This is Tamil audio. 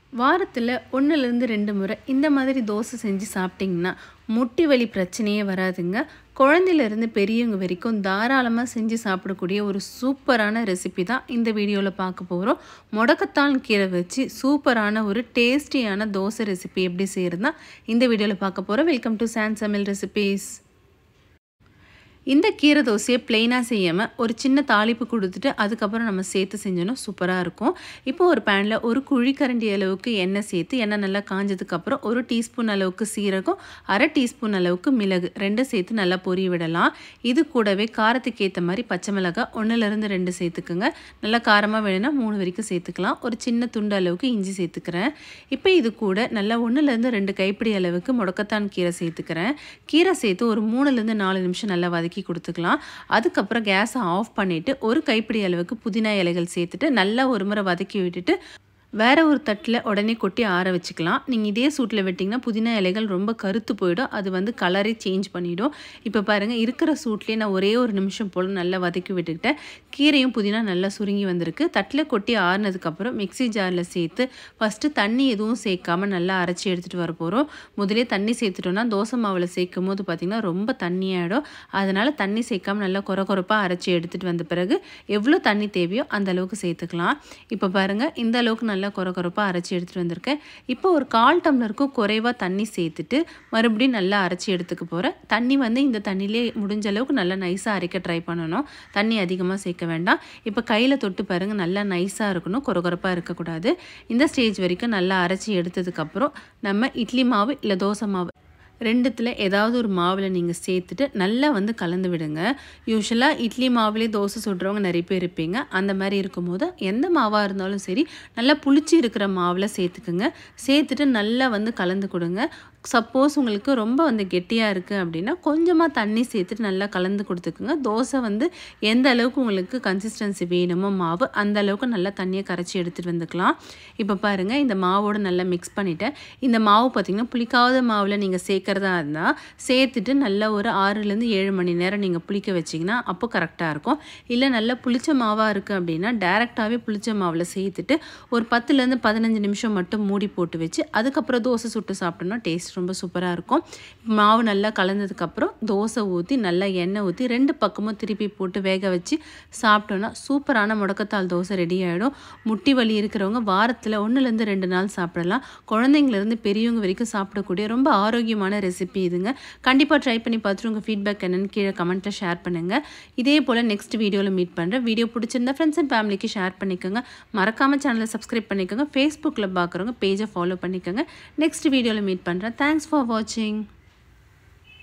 வாரத்தில் 1லேருந்து 2 முறை இந்த மாதிரி தோசை செஞ்சு சாப்பிட்டிங்கன்னா முட்டி வலி பிரச்சனையே வராதுங்க. குழந்தையிலேருந்து பெரியவங்க வரைக்கும் தாராளமாக செஞ்சு சாப்பிடக்கூடிய ஒரு சூப்பரான ரெசிபி தான் இந்த வீடியோவில் பார்க்க போகிறோம். முடக்கத்தான் கீரை வச்சு சூப்பரான ஒரு டேஸ்டியான தோசை ரெசிபி எப்படி செய்கிறதுனா இந்த வீடியோவில் பார்க்க போகிறோம். வெல்கம் டு சான் சமையல் ரெசிபீஸ். இந்த கீரை தோசையை ப்ளெயினாக செய்யாமல் ஒரு சின்ன தாளிப்பு கொடுத்துட்டு அதுக்கப்புறம் நம்ம சேர்த்து செஞ்சோன்னா சூப்பராக இருக்கும். இப்போ ஒரு பேனில் ஒரு குழிக்கரண்டி அளவுக்கு எண்ணெய் சேர்த்து எண்ணெய் நல்லா காஞ்சதுக்கப்புறம் 1 டீஸ்பூன் அளவுக்கு சீரகம், 1/2 டீஸ்பூன் அளவுக்கு மிளகு ரெண்டும் சேர்த்து நல்லா பொரிய விடலாம். இது கூடவே காரத்துக்கு ஏற்ற மாதிரி பச்சை மிளகாய் 1லேருந்து 2 சேர்த்துக்குங்க. நல்லா காரமாக வேணும்னா 3 வரைக்கும் சேர்த்துக்கலாம். ஒரு சின்ன துண்டு அளவுக்கு இஞ்சி சேர்த்துக்கிறேன். இப்போ இது கூட நல்லா 1லேருந்து 2 கைப்பிடி அளவுக்கு முடக்கத்தான் கீரை சேர்த்துக்கிறேன். கீரை சேர்த்து ஒரு 3லேருந்து 4 நிமிஷம் நல்லா வதக்கி கொடுத்துக்கலாம். அதுக்கப்புறம் கேஸை ஆஃப் பண்ணிவிட்டு ஒரு கைப்பிடி அளவுக்கு புதினா இலைகள் சேர்த்துட்டு நல்லா ஒரு முறை வதக்கி விட்டுட்டு வேறு ஒரு தட்டில் உடனே கொட்டி ஆற வச்சுக்கலாம். நீங்கள் இதே சூட்டில் விட்டிங்கன்னா புதினா இலைகள் ரொம்ப கருத்து போயிடும். அது கலரே சேஞ்ச் பண்ணிவிடும். இப்போ பாருங்கள், இருக்கிற சூட்லேயே நான் ஒரே ஒரு நிமிஷம் போல் நல்லா வதக்கி விட்டுக்கிட்டேன். கீரையும் புதினா நல்லா சுருங்கி வந்திருக்கு. தட்டில் கொட்டி ஆறுனதுக்கப்புறம் மிக்ஸி ஜாரில் சேர்த்து ஃபஸ்ட்டு தண்ணி எதுவும் சேர்க்காமல் நல்லா அரைச்சி எடுத்துகிட்டு வர போகிறோம். முதலே தண்ணி சேர்த்துட்டோன்னா தோசை மாவில் சேர்க்கும் போது பார்த்திங்கன்னா ரொம்ப தண்ணியாகிடும். அதனால் தண்ணி சேர்க்காமல் நல்லா கொரப்பாக அரைச்சி எடுத்துகிட்டு வந்த பிறகு எவ்வளோ தண்ணி தேவையோ அந்த அளவுக்கு சேர்த்துக்கலாம். இப்போ பாருங்கள், இந்த அளவுக்கு நல்லா கொரப்பாக அரைச்சி எடுத்துகிட்டு வந்திருக்கேன். இப்போ ஒரு 1/4 டம்ளருக்கும் குறைவாக தண்ணி சேர்த்துட்டு மறுபடியும் நல்லா அரைச்சி எடுத்துக்க போகிறேன். தண்ணி இந்த தண்ணியிலே முடிஞ்ச அளவுக்கு நல்லா நைஸாக அரைக்க ட்ரை பண்ணணும். தண்ணி அதிகமாக சேர்க்க வேண்டாம். இப்போ கையில் தொட்டு பாருங்கள், நல்லா நைஸாக இருக்கணும், கொரப்பாக இருக்கக்கூடாது. இந்த ஸ்டேஜ் வரைக்கும் நல்லா அரைச்சி எடுத்ததுக்கப்புறம் நம்ம இட்லி மாவு இல்லை தோசை மாவு ரெண்டுத்தில் ஏதாவது ஒரு மாவில் நீங்கள் சேர்த்துட்டு நல்லா கலந்து விடுங்க. யூஸ்வலாக இட்லி மாவுலேயே தோசை சுடுறவங்க நிறைய பேர் இருப்பீங்க. அந்த மாதிரி இருக்கும்போது எந்த மாவாக இருந்தாலும் சரி நல்லா புளிச்சு இருக்கிற மாவில் சேர்த்துக்குங்க. சேர்த்துட்டு நல்லா கலந்து கொடுங்க. சப்போஸ் உங்களுக்கு ரொம்ப கெட்டியாக இருக்குது அப்படின்னா கொஞ்சமாக தண்ணி சேர்த்துட்டு நல்லா கலந்து கொடுத்துக்குங்க. தோசை எந்த அளவுக்கு உங்களுக்கு கன்சிஸ்டன்சி வேணுமோ மாவு அந்த அளவுக்கு நல்லா தண்ணியை கரைச்சி எடுத்துகிட்டு வந்துக்கலாம். இப்போ பாருங்கள், இந்த மாவோடு நல்லா மிக்ஸ் பண்ணிவிட்டேன். இந்த மாவு பார்த்திங்கன்னா புளிக்காத மாவில் நீங்கள் சேர்க்குறதா இருந்தால் சேர்த்துட்டு நல்லா ஒரு 6லேருந்து 7 மணி நேரம் நீங்கள் புளிக்க வச்சிங்கன்னா அப்போ கரெக்டாக இருக்கும். இல்லை நல்லா புளிச்ச மாவாக இருக்குது அப்படின்னா டேரெக்டாகவே புளிச்ச மாவில் சேர்த்துட்டு ஒரு 10லேருந்து 15 நிமிஷம் மட்டும் மூடி போட்டு வச்சு அதுக்கப்புறம் தோசை சுட்டு சாப்பிட்டோன்னா டேஸ்ட் ரொம்ப சூப்பராக இருக்கும். மாவு நல்லா கலந்ததுக்கப்புறம் தோசை ஊற்றி நல்லா எண்ணெய் ஊற்றி 2 பக்கமும் திருப்பி போட்டு வேக வச்சு சாப்பிட்டோன்னா சூப்பரான முடக்கத்தால் தோசை ரெடி ஆகிடும். முட்டி வலி இருக்கிறவங்க வாரத்தில் 1லேருந்து 2 நாள் சாப்பிடலாம். குழந்தைங்கலேருந்து பெரியவங்க வரைக்கும் சாப்பிடக்கூடிய ரொம்ப ஆரோக்கியமான ரெசிபி இதுங்க. கண்டிப்பாக ட்ரை பண்ணி பார்த்துட்டு உங்கள் ஃபீட்பேக் என்னென்னு கீழே கமெண்ட்டில் ஷேர் பண்ணுங்கள். இதே போல் நெக்ஸ்ட் வீடியோவில் மீட் பண்ணுறேன். வீடியோ பிடிச்சிருந்தா ஃப்ரெண்ட்ஸ் அண்ட் ஃபேமிலிக்கு ஷேர் பண்ணிக்கோங்க. மறக்காமல் சேனலை சப்ஸ்கிரைப் பண்ணிக்கோங்க. ஃபேஸ்புக்கில் பார்க்குறவங்க பேஜை ஃபாலோ பண்ணிக்கோங்க. நெக்ஸ்ட் வீடியோவில் மீட் பண்ணுறேன். Thanks for watching.